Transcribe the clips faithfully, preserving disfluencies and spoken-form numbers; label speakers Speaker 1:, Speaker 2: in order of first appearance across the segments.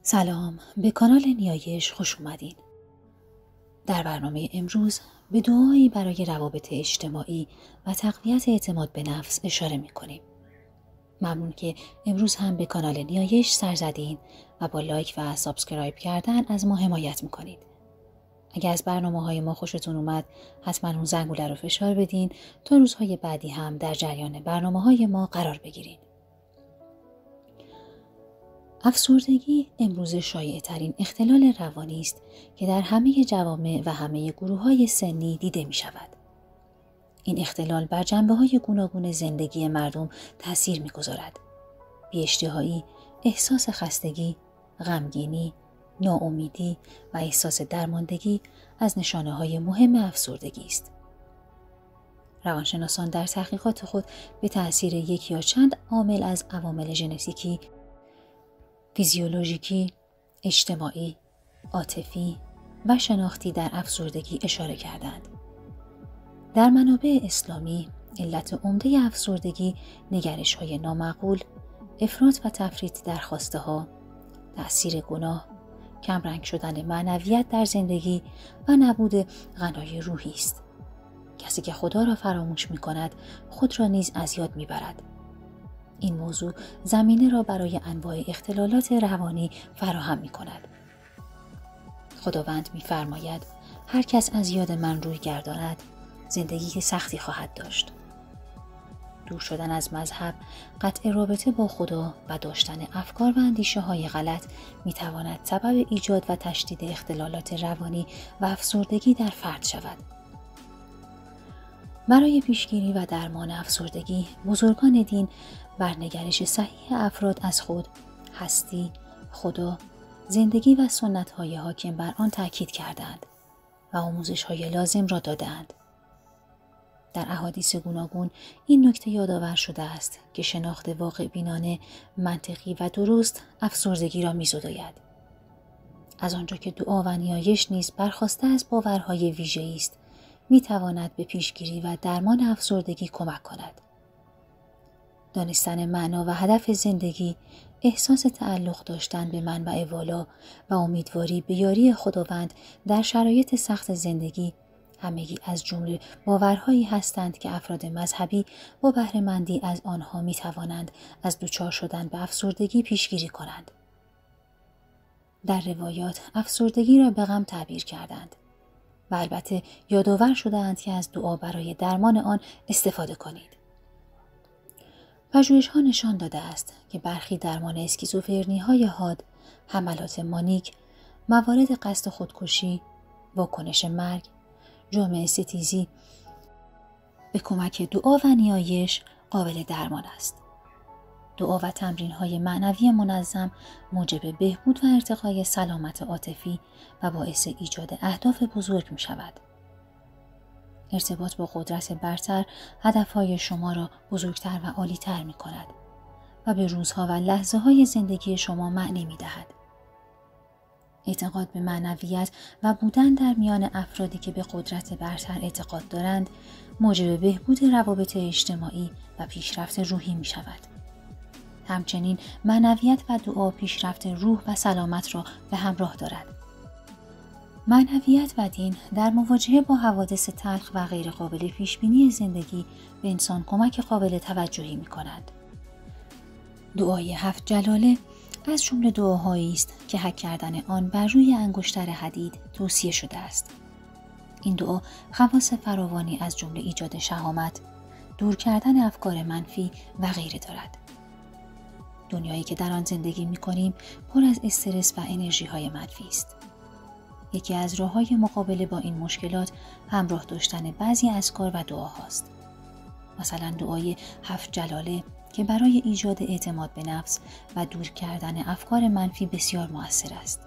Speaker 1: سلام، به کانال نیایش خوش اومدین. در برنامه امروز به دعایی برای روابط اجتماعی و تقویت اعتماد به نفس اشاره می‌کنیم. ممنون که امروز هم به کانال نیایش سر زدین و با لایک و سابسکرایب کردن از ما حمایت می‌کنید. اگر از برنامه‌های ما خوشتون اومد، حتما اون زنگوله رو فشار بدین تا روزهای بعدی هم در جریان برنامه‌های ما قرار بگیرید. افسردگی امروز شایع ترین اختلال روانی است که در همه جوامع و همه گروه‌های سنی دیده می شود. این اختلال بر جنبه‌های گوناگون زندگی مردم تأثیر می گذارد. بی‌اشتهایی، احساس خستگی، غمگینی، ناامیدی و احساس درماندگی از نشانه‌های مهم افسردگی است. روانشناسان در تحقیقات خود به تأثیر یک یا چند عامل از عوامل ژنتیکی، فیزیولوژیکی، اجتماعی، عاطفی و شناختی در افسردگی اشاره کردند. در منابع اسلامی، علت عمده افسردگی نگرش‌های نامعقول، افراط و تفریط در خواسته‌ها، تأثیر گناه، کمرنگ شدن معنویت در زندگی و نبود غنای روحی است. کسی که خدا را فراموش می‌کند، خود را نیز از یاد می‌برد. این موضوع زمینه را برای انواع اختلالات روانی فراهم می کند. خداوند می فرماید هر کس از یاد من روی گرداند زندگی سختی خواهد داشت. دور شدن از مذهب، قطع رابطه با خدا و داشتن افکار و اندیشه های غلط می تواند سبب ایجاد و تشدید اختلالات روانی و افسردگی در فرد شود. برای پیشگیری و درمان افسردگی، بزرگان دین بر نگرش صحیح افراد از خود، هستی، خدا، زندگی و سنت‌های حاکم بر آن تأکید کردند و آموزش‌های لازم را دادند. در احادیث گوناگون این نکته یادآور شده است که شناخت واقع بینانه، منطقی و درست افسردگی را می‌زداید. از آنجا که دعا و نیایش نیز برخواسته از باورهای ویژه‌ای است، می‌تواند به پیشگیری و درمان افسردگی کمک کند. دانستن معنا و هدف زندگی، احساس تعلق داشتن به منبع والا و امیدواری به یاری خداوند در شرایط سخت زندگی، همگی از جمله باورهایی هستند که افراد مذهبی با بهره‌مندی از آنها می توانند از دچار شدن به افسردگی پیشگیری کنند. در روایات افسردگی را به غم تعبیر کردند و البته یادآور شده‌اند که از دعا برای درمان آن استفاده کنید. پژوهش‌ها نشان داده است که برخی درمان اسکیزوفرنی‌های حاد، حملات مانیک، موارد قصد خودکشی، واکنش مرگ، جامعه ستیزی به کمک دعا و نیایش قابل درمان است. دعا و تمرین‌های معنوی منظم موجب بهبود و ارتقای سلامت عاطفی و باعث ایجاد اهداف بزرگ می‌شود. ارتباط با قدرت برتر هدفهای شما را بزرگتر و عالی‌تر می کند و به روزها و لحظه های زندگی شما معنی می دهد. اعتقاد به معنویت و بودن در میان افرادی که به قدرت برتر اعتقاد دارند موجب بهبود روابط اجتماعی و پیشرفت روحی می شود. همچنین معنویت و دعا پیشرفت روح و سلامت را به همراه دارد. معنویت و دین در مواجهه با حوادث تلخ و غیر قابل پیشبینی زندگی به انسان کمک قابل توجهی می کند. دعای هفت جلاله از جمله دعاهایی است که حک کردن آن بر روی انگشتر حدید توصیه شده است. این دعا خواص فراوانی از جمله ایجاد شهامت، دور کردن افکار منفی و غیره دارد. دنیایی که در آن زندگی می کنیم پر از استرس و انرژی های منفی است. یکی از راه‌های مقابله با این مشکلات همراه داشتن بعضی اذکار و دعاهاست. مثلا دعای هفت جلاله که برای ایجاد اعتماد به نفس و دور کردن افکار منفی بسیار مؤثر است.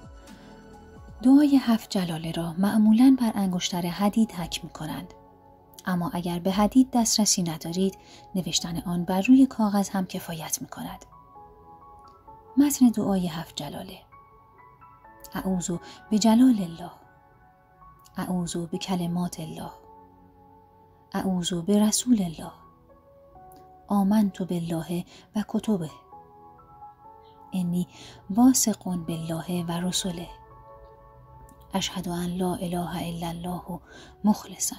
Speaker 1: دعای هفت جلاله را معمولاً بر انگشتر حدید حک می‌کنند. اما اگر به حدید دسترسی ندارید، نوشتن آن بر روی کاغذ هم کفایت می‌کند. متن دعای هفت جلاله: اعوذ بجلال الله، اعوذ بکلمات الله، اعوذ برسول الله، آمنت بالله و کتبه، انی واثق بالله و رسله. اشهد ان لا اله الا الله مخلصا.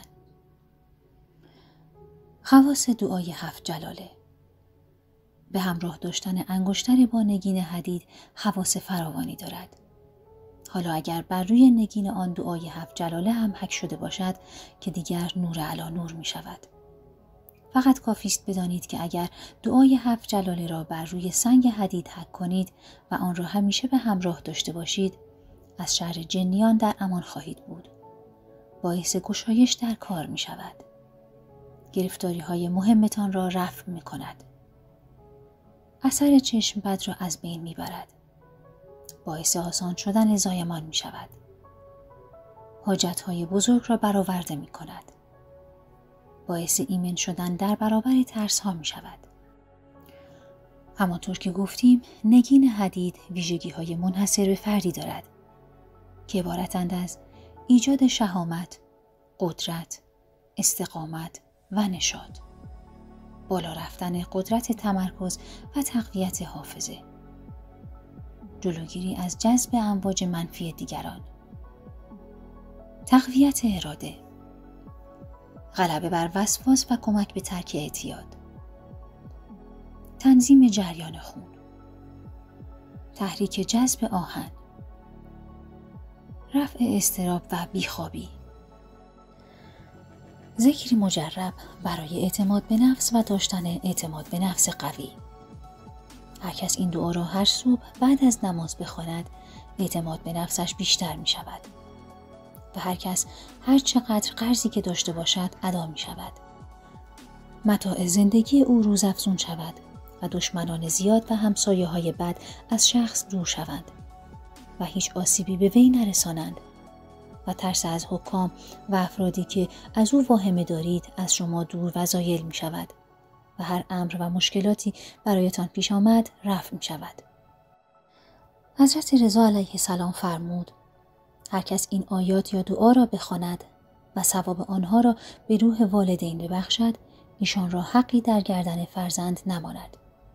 Speaker 1: خواص دعای هفت جلاله: به همراه داشتن انگشتر با نگین حدید خواص فراوانی دارد. حالا اگر بر روی نگین آن دعای هفت جلاله هم حک شده باشد که دیگر نور علی نور می شود. فقط کافی است بدانید که اگر دعای هفت جلاله را بر روی سنگ حدید حک کنید و آن را همیشه به همراه داشته باشید، از شر جنیان در امان خواهید بود. باعث گشایش در کار می شود. گرفتاری های مهمتان را رفع می کند. اثر چشم بد را از بین می برد. باعث آسان شدن زایمان می شود. حاجت های بزرگ را برآورده می کند. باعث ایمن شدن در برابر ترس ها می شود. همانطور که گفتیم، نگین حدید ویژگی های منحصر به فردی دارد که عبارتند از ایجاد شهامت، قدرت، استقامت و نشاط، بالا رفتن قدرت تمرکز و تقویت حافظه، جلوگیری از جذب امواج منفی دیگران، تقویت اراده، غلبه بر وسواس و کمک به ترک اعتیاد، تنظیم جریان خون، تحریک جذب آهن، رفع اضطراب و بیخوابی. ذکری مجرب برای اعتماد به نفس و داشتن اعتماد به نفس قوی. هر کس این دعا را هر صبح بعد از نماز بخواند، اعتماد به نفسش بیشتر می شود و هر کس هر چقدر قرضی که داشته باشد ادا می شود. متاع زندگی او روزافزون شود و دشمنان زیاد و همسایه های بد از شخص دور شوند و هیچ آسیبی به وی نرسانند و ترس از حکام و افرادی که از او واهمه دارید از شما دور و زایل می شود و هر امر و مشکلاتی برایتان پیش آمد رفع می شود. حضرت رضا علیه السلام فرمود: هر کس این آیات یا دعا را بخواند و ثواب آنها را به روح والدین ببخشد، ایشان را حقی در گردن فرزند نماند.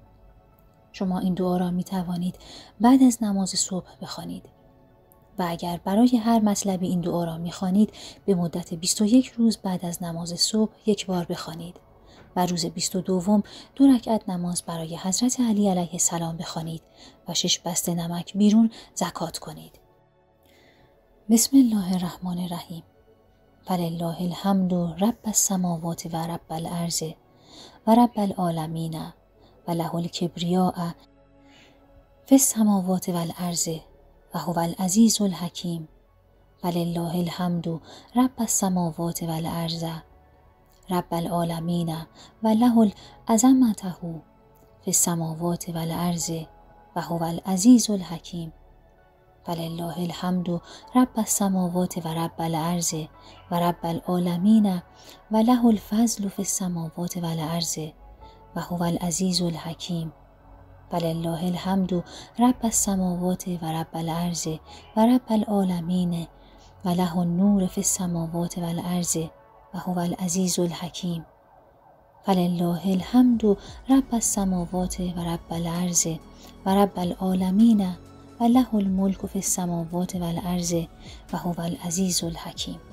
Speaker 1: شما این دعا را می توانید بعد از نماز صبح بخوانید و اگر برای هر مطلبی این دعا را می خوانید، به مدت بیست و یک روز بعد از نماز صبح یک بار بخوانید و روز بیست و دوم دو رکعت نماز برای حضرت علی علیه السلام بخوانید و شش بسته نمک بیرون زکات کنید. بسم الله الرحمن الرحیم. فلله الحمد رب السماوات و رب الارض و رب العالمین و له الکبریاء فی السماوات و الارض و هو العزیز الحکیم. فلله الحمد رب السماوات و الارض رب العالمین و له العظمته فی السماوات و الارض و هو العزیز الحکیم. فلله الحمد رب السماوات و رب الارض و رب العالمین و له الفضل فی السماوات و الارض و هو العزیز الحکیم. فلله الحمد رب السماوات و رب الارض و رب العالمین و له النور فی السماوات و الارض و هو العزیز الحکیم. فلله الحمد رب السماوات و رب الارض و رب العالمین و له الملک فی السماوات و الارض و هو العزیز الحکیم.